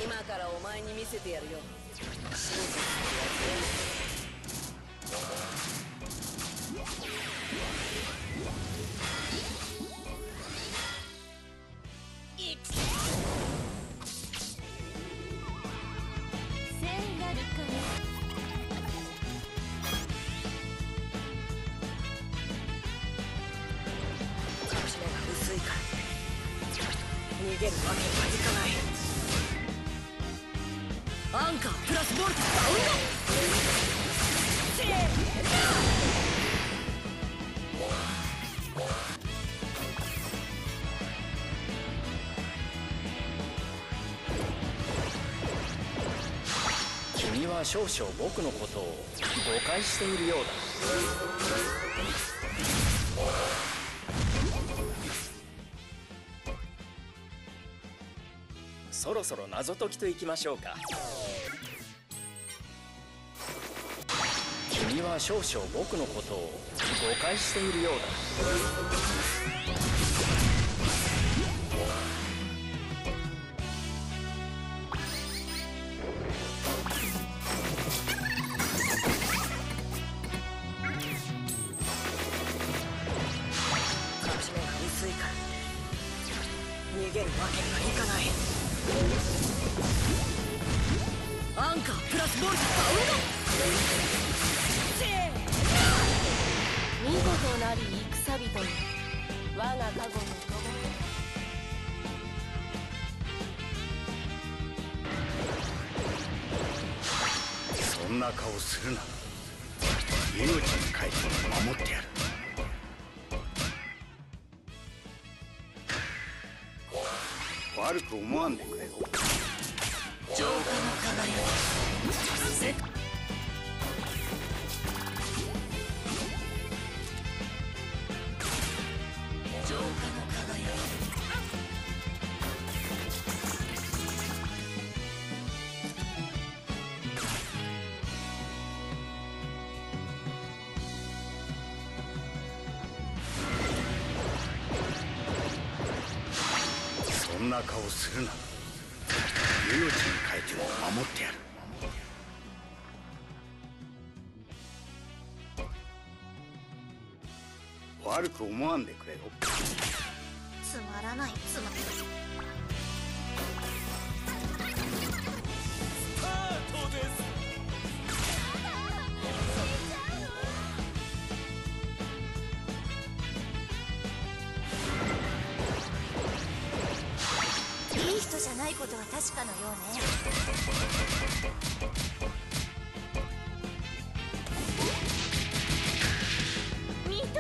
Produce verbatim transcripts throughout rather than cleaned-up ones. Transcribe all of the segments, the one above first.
今からお前に見せてやるよ。逃げるわけにはいかない。アンカープラスボルトダウンだ。せーの。君は少々僕のことを誤解しているようだ。そろそろ謎解きといきましょうか。君は少々僕のことを誤解しているようだ。壁目が薄いから逃げるわけにはいかない。アンカープラスボルトダウンだ。見事なり戦人に我が過去の友よ。そんな顔するな。命に帰って守ってやる。悪く思わんでくれよ。浄化の輝き。浄化の輝き。そんな顔するな。命に変えても守ってやる。悪く思わんでくれよ。つまらないつまらない。スタートです。いい人じゃないことは確かのようね。認めよう。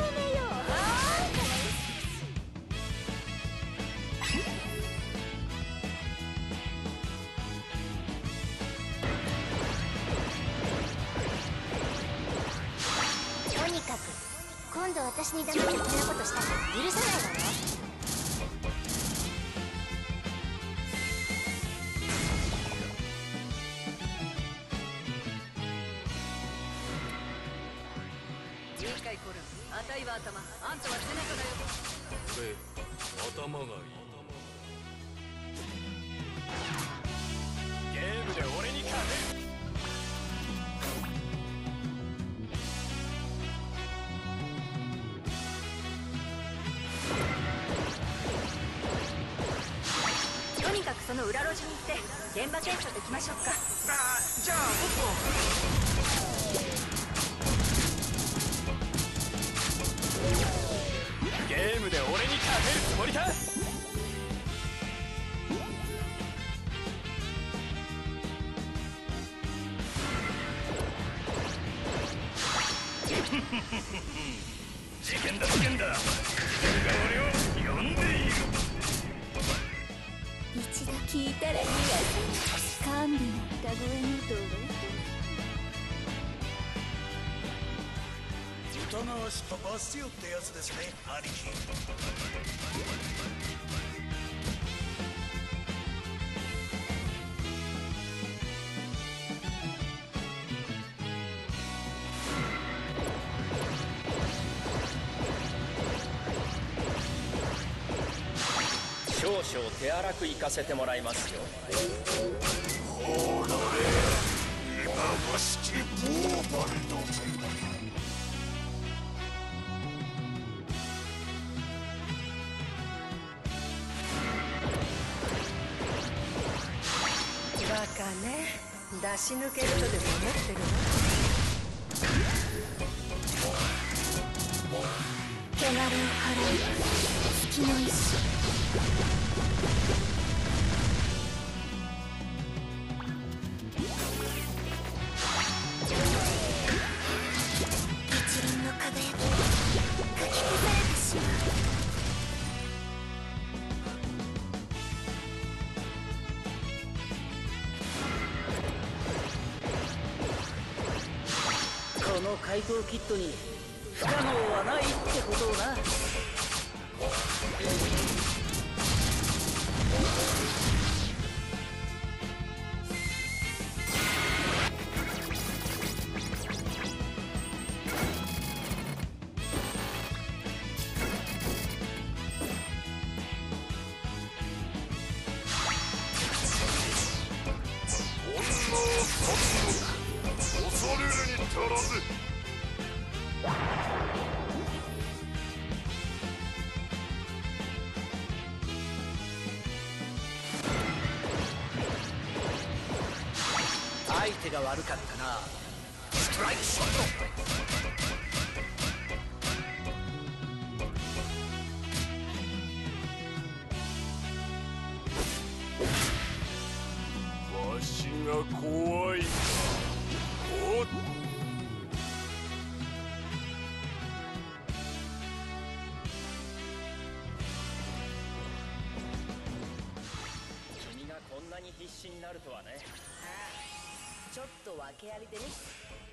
とにかく今度私にダメ的なことしたら許さないわよ。あたいは頭、あんたは背中だよ。俺、頭がいい。ゲームで俺に勝てる。とにかくその裏路地に行って現場検証できましょうか。あ、じゃあ僕も。ゲームで俺に勝てるつもりか。事件だ事件だ。俺が俺を呼んでいる。一度聞いたら苦手。甘美な歌声の動画。疑わしくバスティオってやつですね、兄貴。少々手荒く行かせてもらいますよ。 わしきボーバルの手だ。 バカね、出し抜けるとでも思ってるの？汚れを払う月の石。一輪の輝きがかき消されてしまう。 この怪盗キットに不可能はないってことをな。 恐れるに足らず。 相手が悪かったな。ストライクショット。 わしが怖いか。おっ君がこんなに必死になるとはね。 ちょっと訳ありでね。